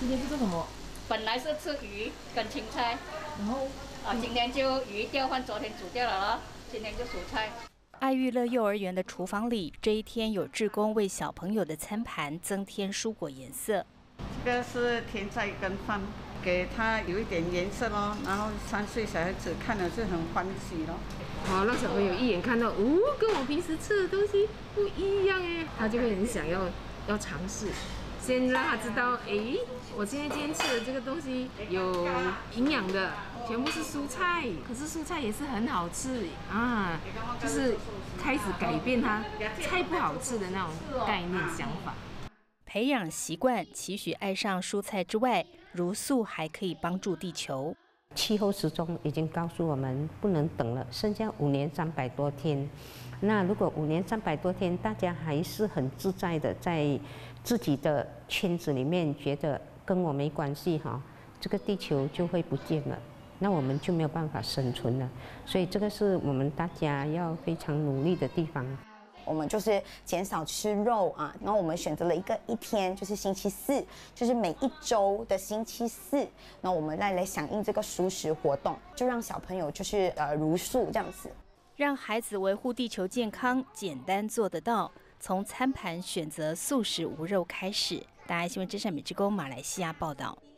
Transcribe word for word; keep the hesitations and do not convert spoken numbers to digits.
今天是做什么？ 本来是吃鱼跟青菜， 然后啊，今天就鱼调换昨天煮掉了咯，今天就蔬菜。 爱育乐幼儿园的厨房里，这一天有志工为小朋友的餐盘增添蔬果颜色。 这个是甜菜跟饭，给它有一点颜色咯，然后三岁小孩子看了是很欢喜咯。 好，让小朋友一眼看到，哦，跟我平时吃的东西不一样哎，他就会很想要要尝试。先让他知道，哎，我今天今天吃的这个东西有营养的，全部是蔬菜，可是蔬菜也是很好吃啊，就是开始改变他菜不好吃的那种概念想法。 培养习惯，期许爱上蔬菜之外，茹素还可以帮助地球。 气候时钟已经告诉我们不能等了，剩下五年三百多天。那如果五年三百多天，大家还是很自在的在自己的圈子里面，觉得跟我没关系哈，这个地球就会不见了，那我们就没有办法生存了。所以这个是我们大家要非常努力的地方。 我们就是减少吃肉啊，然后我们选择了一个一天，就是星期四，就是每一周的星期四，那我们再来响应这个蔬食活动，就让小朋友就是呃茹素这样子， 让孩子维护地球健康，简单做得到。从餐盘选择素食无肉开始。大爱新闻真善美之工马来西亚报道。